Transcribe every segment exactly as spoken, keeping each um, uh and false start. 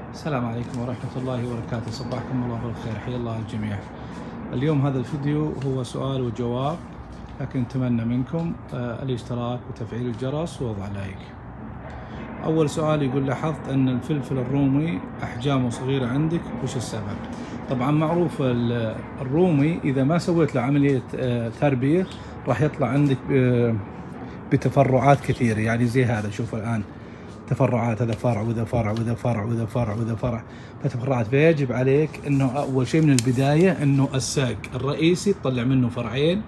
السلام عليكم ورحمة الله وبركاته، صباحكم الله بالخير، حيا الله الجميع. اليوم هذا الفيديو هو سؤال وجواب، لكن نتمنى منكم الاشتراك وتفعيل الجرس ووضع لايك. أول سؤال يقول: لاحظت أن الفلفل الرومي أحجامه صغيرة عندك، وش السبب؟ طبعا معروف الرومي إذا ما سويت له عملية تربية راح يطلع عندك بتفرعات كثيرة، يعني زي هذا. شوف الآن تفرعات، هذا فرع وذا فرع وذا فرع وذا فرع وذا فرع، فتفرعات. فيجب عليك انه اول شيء من البدايه انه الساق الرئيسي تطلع منه فرعين،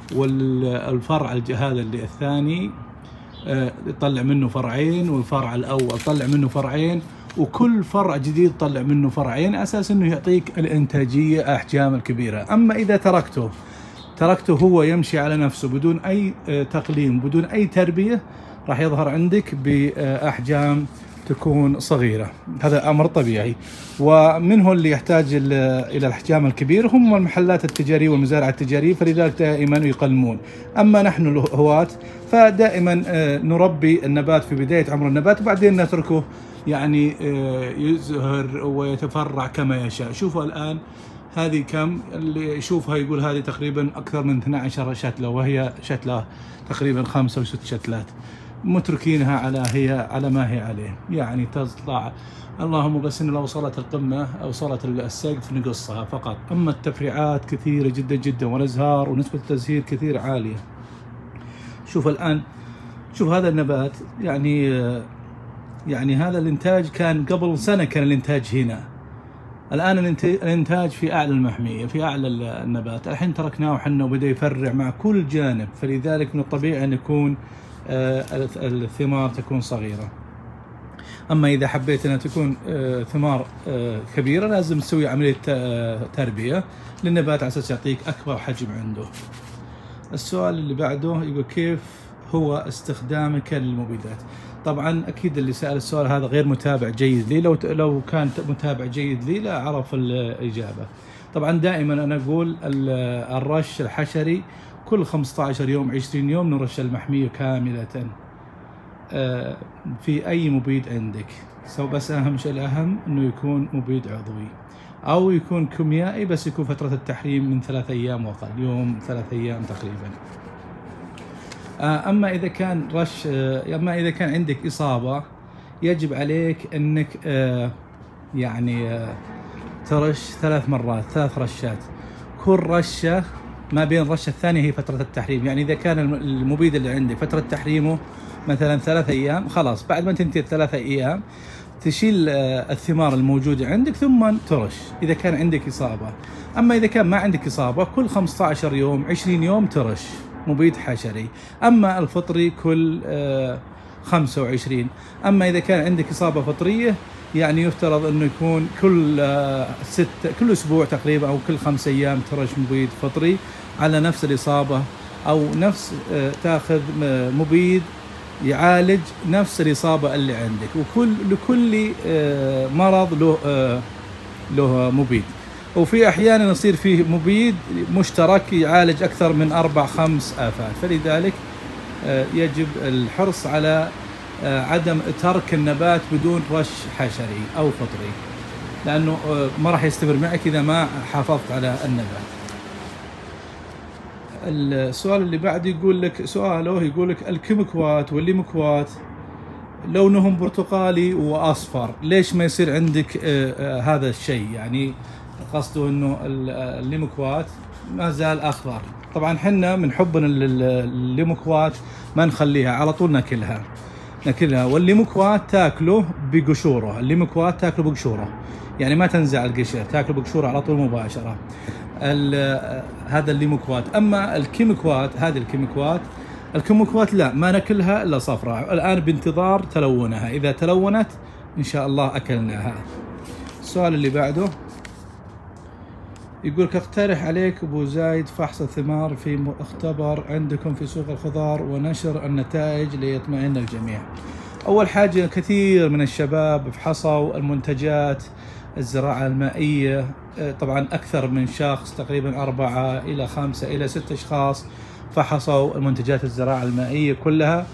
والفرع هذا اللي الثاني تطلع منه فرعين، والفرع الاول تطلع منه فرعين، وكل فرع جديد تطلع منه فرعين، اساس انه يعطيك الانتاجيه احجام الكبيره. اما اذا تركته تركته هو يمشي على نفسه بدون اي تقليم بدون اي تربيه، راح يظهر عندك بأحجام تكون صغيرة. هذا أمر طبيعي، ومنه اللي يحتاج إلى الأحجام الكبيرة هم المحلات التجارية والمزارع التجارية، فلذلك دائما يقلمون. أما نحن الهواة فدائما نربي النبات في بداية عمر النبات، وبعدين نتركه يعني يزهر ويتفرع كما يشاء. شوفوا الآن هذه كم اللي يشوفها يقول هذه تقريبا أكثر من اثنتي عشرة شتلة، وهي شتلة تقريبا خمسة وست شتلات، متركينها على هي على ما هي عليه، يعني تطلع. اللهم بس إن لو وصلت القمة أو وصلت السقف نقصها فقط. أما التفريعات كثيرة جدا جدا، والأزهار ونسبة التزهير كثير عالية. شوف الآن، شوف هذا النبات، يعني يعني هذا الإنتاج كان قبل سنة، كان الإنتاج هنا. الآن الإنتاج في أعلى المحمية، في أعلى النبات. الحين تركناه وحنا وبدأ يفرع مع كل جانب، فلذلك من الطبيعي أن يكون الثمار تكون صغيرة. أما إذا حبيت أن تكون ثمار كبيرة لازم تسوي عملية تربية للنبات على أساس يعطيك أكبر حجم عنده. السؤال اللي بعده يقول: كيف هو استخدامك للمبيدات؟ طبعا أكيد اللي سأل السؤال هذا غير متابع جيد لي. لو لو كان متابع جيد لي لا عرف الإجابة. طبعا دائما أنا أقول الرش الحشري كل خمسة عشر يوم عشرين يوم نرش المحمية كاملة في أي مبيد عندك، سو بس أهم شيء الأهم إنه يكون مبيد عضوي أو يكون كيميائي، بس يكون فترة التحريم من ثلاث أيام وأقل، يوم ثلاث أيام تقريبا. أما إذا كان رش أما إذا كان عندك إصابة يجب عليك أنك يعني ترش ثلاث مرات، ثلاث رشات. كل رشة ما بين الرشة الثانية هي فترة التحريم. يعني إذا كان المبيد اللي عندك فترة تحريمه مثلا ثلاث أيام، خلاص بعد ما تنتهي الثلاثة أيام تشيل الثمار الموجودة عندك ثم ترش إذا كان عندك إصابة. أما إذا كان ما عندك إصابة كل خمسة عشر يوم عشرين يوم ترش مبيد حشري. أما الفطري كل خمسة وعشرين. أما إذا كان عندك إصابة فطرية يعني يفترض أنه يكون كل ست كل أسبوع تقريبا أو كل خمس أيام ترش مبيد فطري على نفس الإصابة، أو نفس تاخذ مبيد يعالج نفس الإصابة اللي عندك، وكل لكل مرض له له مبيد. وفي أحيانا يصير فيه مبيد مشترك يعالج أكثر من أربع خمس آفات، فلذلك يجب الحرص على عدم ترك النبات بدون رش حشري أو فطري، لأنه ما راح يستمر معك إذا ما حافظت على النبات. السؤال اللي بعد يقول لك سؤاله يقول لك: الكيميكوات والليمكوات لونهم برتقالي وأصفر، ليش ما يصير عندك هذا الشيء؟ يعني قصده إنه الليمكوات ما زال أخضر. طبعا حنا من حبنا الليمكوات ما نخليها، على طول ناكلها ناكلها والليمكوات تاكله بقشوره. الليمكوات تاكله بقشوره، يعني ما تنزع القشر، تاكله بقشوره على طول مباشره. هذا الليمكوات. اما الكيميكوات، هذه الكيميكوات الكيميكوات لا ما ناكلها الا صفراء. الان بانتظار تلونها، اذا تلونت ان شاء الله اكلناها. السؤال اللي بعده يقولك: اقترح عليك ابو زايد فحص الثمار في مختبر عندكم في سوق الخضار ونشر النتائج ليطمئن الجميع. اول حاجه كثير من الشباب فحصوا المنتجات الزراعه المائيه، طبعا اكثر من شخص تقريبا اربعه الى خمسه الى ست اشخاص فحصوا المنتجات الزراعه المائيه كلها،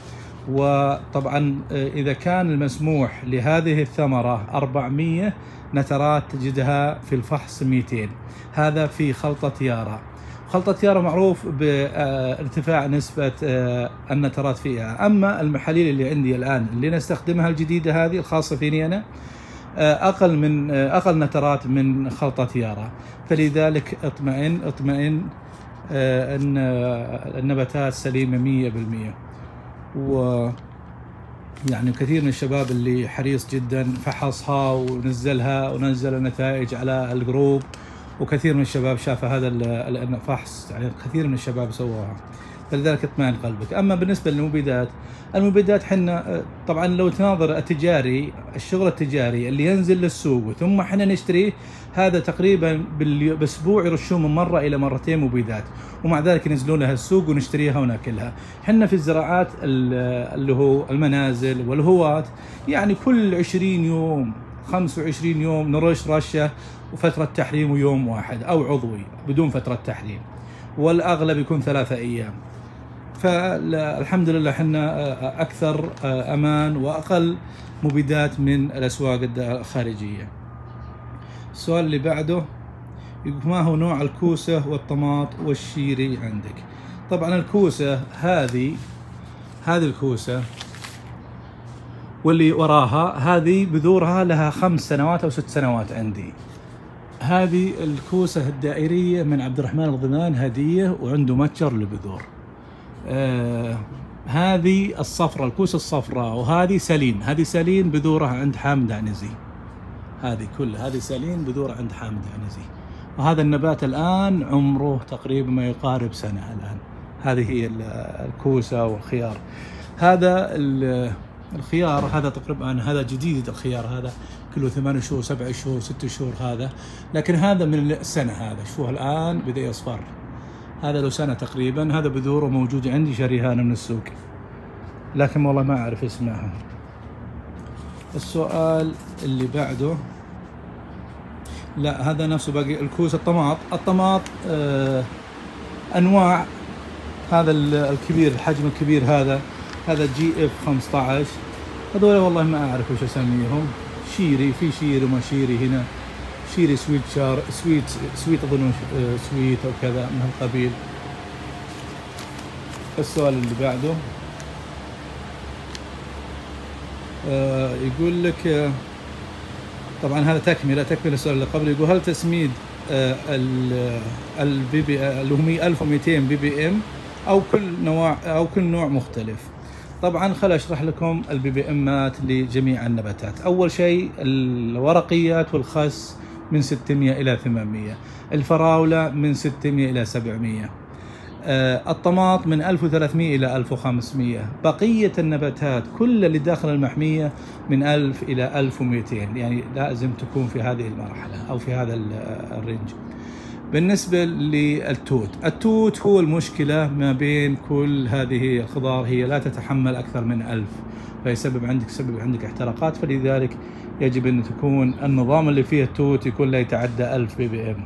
وطبعا إذا كان المسموح لهذه الثمرة أربعمية نترات تجدها في الفحص مئتين. هذا في خلطة يارا. خلطة يارا معروف بارتفاع نسبة النترات فيها. أما المحاليل اللي عندي الآن اللي نستخدمها الجديدة هذه الخاصة فيني أنا أقل من أقل نترات من خلطة يارا، فلذلك اطمئن اطمئن أن النباتات سليمة مية بالمية. و يعني كثير من الشباب اللي حريص جدا فحصها ونزلها ونزل النتائج على الجروب، وكثير من الشباب شاف هذا الفحص، يعني كثير من الشباب سووها، فلذلك اطمئن قلبك. اما بالنسبه للمبيدات، المبيدات حنا طبعا لو تناظر التجاري، الشغل التجاري اللي ينزل للسوق ثم حنا نشتريه، هذا تقريبا بالاسبوع يرشون من مره الى مرتين مبيدات، ومع ذلك ينزلون لها السوق ونشتريها وناكلها. حنا في الزراعات اللي هو المنازل والهواة يعني كل عشرين يوم خمسة وعشرين يوم نرش رشه وفتره تحريم ويوم واحد او عضوي بدون فتره تحريم، والاغلب يكون ثلاثة ايام. فالحمد لله احنا اكثر امان واقل مبيدات من الاسواق الخارجيه. السؤال اللي بعده يقول ما هو نوع الكوسه والطماط والشيري عندك؟ طبعا الكوسه هذه هذه الكوسه واللي وراها هذه بذورها لها خمس سنوات او ست سنوات عندي. هذه الكوسه الدائريه من عبد الرحمن الضمان هديه، وعنده متجر للبذور. آه هذه الصفراء الكوسه الصفراء، وهذه سلين. هذه سلين بذورها عند حامد عنزي. هذه كلها هذه سلين بذورها عند حامد عنزي. وهذا النبات الآن عمره تقريبا ما يقارب سنة الآن. هذه هي الكوسة والخيار. هذا الخيار هذا تقريبا هذا جديد، الخيار هذا كله ثمان شهور سبع شهور ست شهور هذا، لكن هذا من السنة. هذا شوفوه الآن بدأ يصفر، هذا له سنة تقريبا. هذا بذوره موجود عندي شريهانه من السوق، لكن والله ما أعرف اسمها. السؤال اللي بعده لا هذا نفسه باقي. الكوسة الطماط الطماط آه أنواع. هذا الكبير الحجم الكبير هذا هذا جي اف خمسة عشر. هذول والله ما أعرف وش أسميهم. شيري، في شيري وما شيري هنا. شيري سويت شار سويت سويت أظن سويت أو كذا من هالقبيل. السؤال اللي بعده آه يقول لك آه طبعا هذا تكمله تكمله السؤال اللي قبل. يقول هل تسميد آه البي بي اللي هم ألف ومئتين بي بي ام او كل نوع او كل نوع مختلف؟ طبعا خليني اشرح لكم البي بي امات لجميع النباتات. اول شيء الورقيات والخس من ستمئة الى ثمانمئة، الفراوله من ستمئة الى سبعمئة، آه الطماط من ألف وثلاثمئة إلى ألف وخمسمئة، بقية النباتات كل اللي داخل المحمية من ألف إلى ألف ومئتين، يعني لازم تكون في هذه المرحلة أو في هذا الرينج. بالنسبة للتوت، التوت هو المشكلة ما بين كل هذه الخضار، هي لا تتحمل أكثر من ألف، فيسبب عندك سبب عندك احتراقات، فلذلك يجب أن تكون النظام اللي فيه التوت يكون لا يتعدى ألف بي بي ام.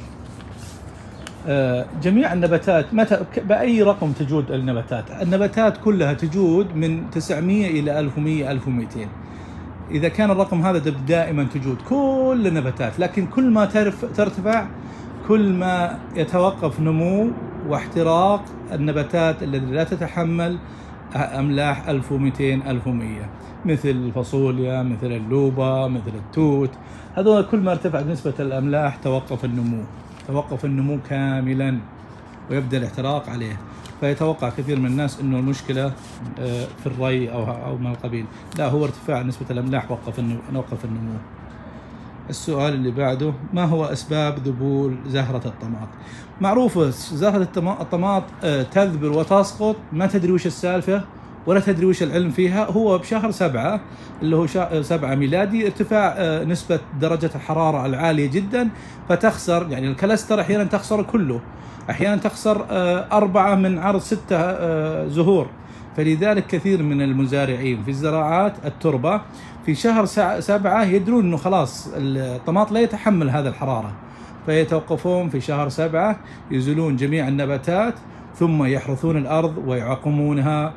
جميع النباتات متى بأي رقم تجود النباتات؟ النباتات كلها تجود من تسعمئة إلى ألف ومئة ألف ومئتين. إذا كان الرقم هذا دائما تجود كل النباتات، لكن كل ما ترتفع كل ما يتوقف نمو واحتراق النباتات التي لا تتحمل أملاح ألف ومئتين ألف ومئة، مثل الفاصوليا، مثل اللوبا، مثل التوت. هذول كل ما ارتفعت نسبة الأملاح توقف النمو توقف النمو كاملا ويبدأ الاحتراق عليه. فيتوقع كثير من الناس انه المشكلة في الري او او من القبيل، لا، هو ارتفاع نسبة الاملاح وقف وقف النمو. السؤال اللي بعده ما هو اسباب ذبول زهرة الطماط؟ معروفة زهرة الطماط تذبل وتسقط، ما تدري وش السالفة ولا تدري وش العلم فيها. هو بشهر سبعة اللي هو سبعة ميلادي ارتفاع نسبة درجة الحرارة العالية جدا، فتخسر يعني الكلستر احيانا تخسر كله، احيانا تخسر أربعة من عرض ستة زهور. فلذلك كثير من المزارعين في الزراعات التربة في شهر سبعة يدرون انه خلاص الطماط لا يتحمل هذا الحرارة، فيتوقفون في شهر سبعة، يزيلون جميع النباتات ثم يحرثون الأرض ويعقمونها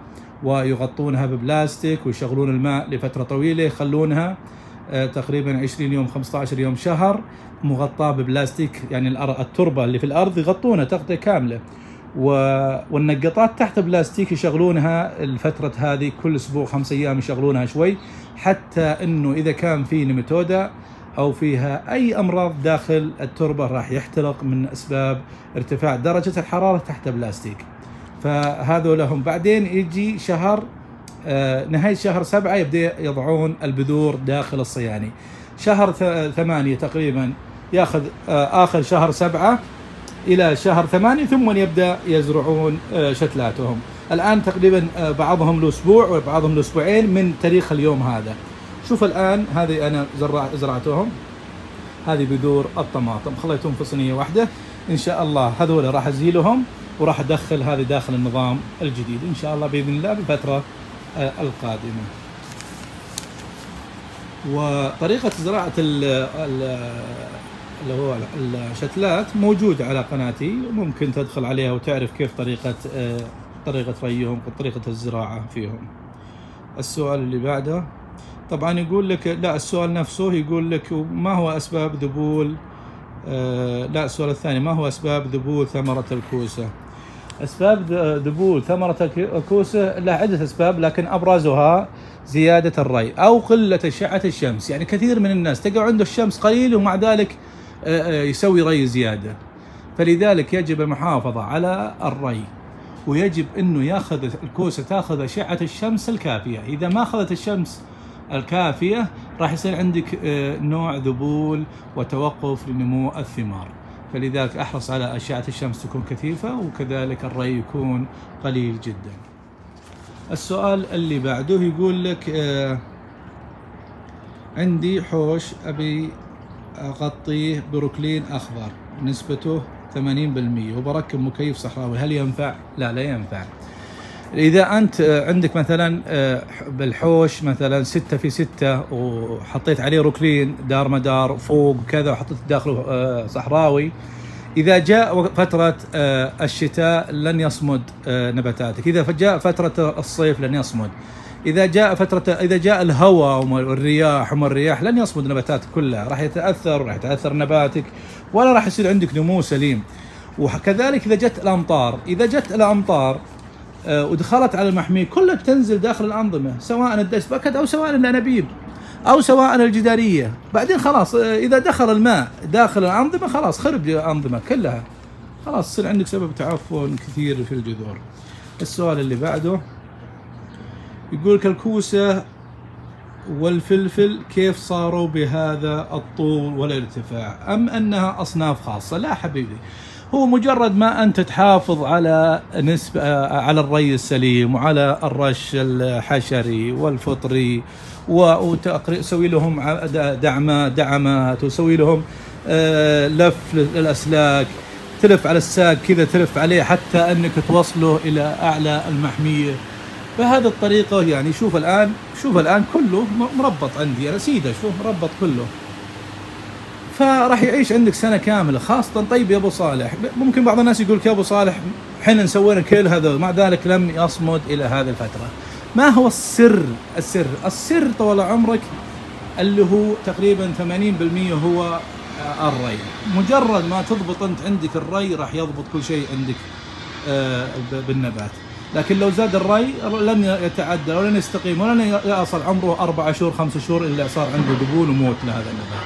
ويغطونها ببلاستيك ويشغلون الماء لفترة طويلة، يخلونها تقريبا عشرين يوم خمسة عشر يوم شهر مغطاة ببلاستيك، يعني التربة اللي في الأرض يغطونها تغطية كاملة، والنقطات تحت بلاستيك يشغلونها الفترة هذه كل أسبوع خمس أيام يشغلونها شوي، حتى إنه إذا كان في نيماتودا أو فيها أي أمراض داخل التربة راح يحترق من أسباب ارتفاع درجة الحرارة تحت بلاستيك. فهذو لهم. بعدين يجي شهر آه نهاية شهر سبعة يبدأ يضعون البذور داخل الصياني. شهر ثمانية تقريبا ياخذ آه آخر شهر سبعة إلى شهر ثمانية، ثم يبدأ يزرعون آه شتلاتهم. الآن تقريبا آه بعضهم له أسبوع وبعضهم له أسبوعين من تاريخ اليوم هذا. شوف الآن هذه أنا زرع زرعتهم، هذه بذور الطماطم خليتهم في صينية واحدة. إن شاء الله هذول راح أزيلهم وراح أدخل هذه داخل النظام الجديد إن شاء الله بإذن الله بالفترة آه القادمة. وطريقة زراعة اللي هو الشتلات موجودة على قناتي، ممكن تدخل عليها وتعرف كيف طريقة آه طريقة ريهم وطريقة الزراعة فيهم. السؤال اللي بعده طبعا يقول لك، لا السؤال نفسه يقول لك ما هو أسباب ذبول آه لا السؤال الثاني ما هو أسباب ذبول ثمرة الكوسة؟ أسباب ذبول ثمرة الكوسة لها عدة أسباب، لكن أبرزها زيادة الري أو قلة أشعة الشمس. يعني كثير من الناس تقع عنده الشمس قليل ومع ذلك يسوي ري زيادة، فلذلك يجب المحافظة على الري، ويجب أنه ياخذ الكوسة تاخذ أشعة الشمس الكافية. إذا ما أخذت الشمس الكافية راح يصير عندك نوع ذبول وتوقف لنمو الثمار، فلذلك أحرص على أشعة الشمس تكون كثيفة، وكذلك الري يكون قليل جدا. السؤال اللي بعده يقول لك آه عندي حوش أبي أغطيه بروكلين أخضر نسبته ثمانين بالمئة وبركب مكيف صحراوي، هل ينفع؟ لا لا ينفع. إذا أنت عندك مثلا بالحوش مثلا ستة في ستة وحطيت عليه روكلين دار مدار فوق كذا وحطيت داخله صحراوي، إذا جاء فترة الشتاء لن يصمد نباتاتك، إذا جاء فترة الصيف لن يصمد، إذا جاء فترة إذا جاء الهواء والرياح وما الرياح لن يصمد نباتاتك كلها، راح يتأثر وراح يتأثر نباتك ولا راح يصير عندك نمو سليم. وكذلك إذا جت الأمطار، إذا جت الأمطار ودخلت على المحمية كلها بتنزل داخل الأنظمة، سواء الدش باكت أو سواء الأنابيب أو سواء الجدارية، بعدين خلاص إذا دخل الماء داخل الأنظمة خلاص خرب الأنظمة كلها، خلاص يصير عندك سبب تعفن كثير في الجذور. السؤال اللي بعده يقول لك الكوسة والفلفل كيف صاروا بهذا الطول والارتفاع، أم أنها أصناف خاصة؟ لا حبيبي، هو مجرد ما أنت تحافظ على نسبة على الري السليم وعلى الرش الحشري والفطري وتسوي لهم دعمات دعمات وسوي لهم لف للأسلاك، تلف على الساق كذا تلف عليه حتى أنك توصله إلى أعلى المحمية بهذه الطريقة. يعني شوف الآن شوف الآن كله مربط عندي أنا سيدة، شوف مربط كله، فراح يعيش عندك سنة كاملة خاصة. طيب يا أبو صالح، ممكن بعض الناس يقول يا أبو صالح حين سوينا كل هذا مع ذلك لم يصمد إلى هذه الفترة. ما هو السر؟ السر السر طول عمرك اللي هو تقريبا ثمانين بالمئة هو الري. مجرد ما تضبط أنت عندك الري راح يضبط كل شيء عندك بالنبات، لكن لو زاد الري لن يتعدى ولن يستقيم ولن يصل عمره أربعة شهور خمسة شهور إلا صار عنده ذبول وموت لهذا النبات.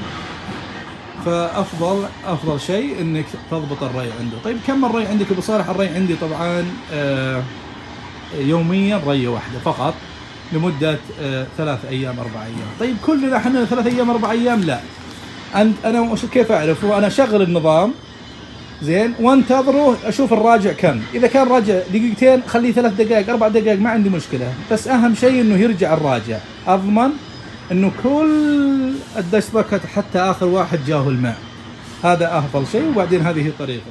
فأفضل أفضل شيء إنك تضبط الري عنده. طيب كم الري عندك أبو صالح؟ الري عندي طبعا آه يوميا رية واحدة فقط لمدة آه ثلاث أيام أربع أيام. طيب كلنا احنا ثلاث أيام أربع أيام؟ لا. أنت أنا كيف أعرف؟ أنا أشغل النظام زين وانتظره أشوف الراجع كم. إذا كان راجع دقيقتين خليه ثلاث دقائق أربع دقائق ما عندي مشكلة، بس أهم شيء إنه يرجع الراجع، أضمن إنه كل الدش باكت حتى آخر واحد جاه الماء، هذا أفضل شيء. وبعدين هذه طريقته.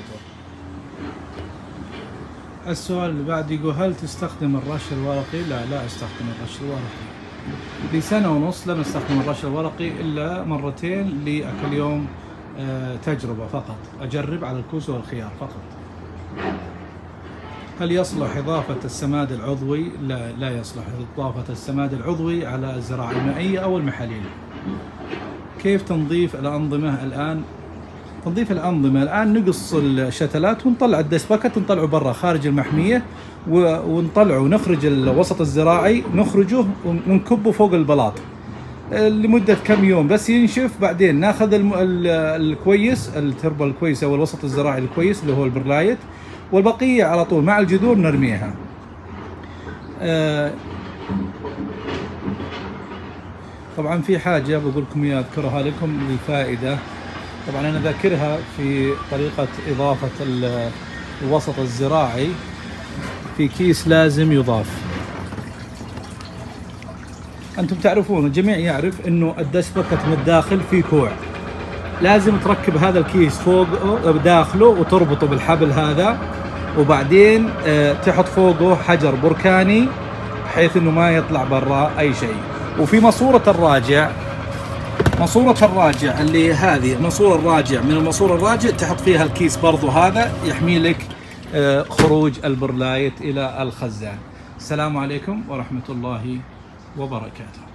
السؤال اللي بعد يقول هل تستخدم الرش الورقي؟ لا لا أستخدم الرش الورقي. في سنة ونص لم أستخدم الرش الورقي إلا مرتين لأكل يوم تجربة فقط، أجرب على الكوسة والخيار فقط. هل يصلح إضافة السماد العضوي؟ لا، لا يصلح إضافة السماد العضوي على الزراعة المائية أو المحاليل. كيف تنظيف الأنظمة الآن؟ تنظيف الأنظمة الآن نقص الشتلات ونطلع الدست باكت ونطلعه برا خارج المحمية، ونطلعه ونخرج الوسط الزراعي، نخرجه ونكبه فوق البلاط لمدة كم يوم بس ينشف. بعدين ناخذ الكويس، التربة الكويسة أو الوسط الزراعي الكويس اللي هو البرلايت، والبقية على طول مع الجذور نرميها. طبعا في حاجة بقول لكم اياها اذكرها لكم للفائدة، طبعا انا ذاكرها في طريقة اضافة الوسط الزراعي في كيس لازم يضاف. انتم تعرفون، الجميع يعرف انه الدست باكت من الداخل في كوع، لازم تركب هذا الكيس فوق داخله وتربطه بالحبل هذا، وبعدين تحط فوقه حجر بركاني بحيث انه ما يطلع برا اي شيء. وفي ماسورة الراجع، ماسورة الراجع اللي هذه ماسورة الراجع، من الماسورة الراجع تحط فيها الكيس برضو، هذا يحمي لك خروج البرلايت إلى الخزان. السلام عليكم ورحمة الله وبركاته.